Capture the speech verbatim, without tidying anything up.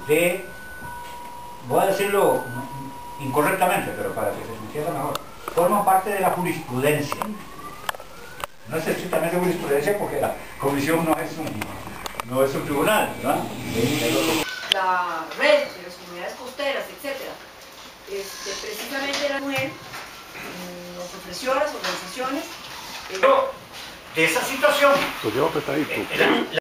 de, voy a decirlo incorrectamente, pero para que se entienda mejor, forman parte de la jurisprudencia. No es estrictamente jurisprudencia porque la comisión no es un, no es un tribunal, ¿no? La red de las comunidades costeras, etcétera. Este, precisamente la mujer nos ofreció a las organizaciones. Eh, de esa situación. Pues yo, pues, ahí, tú.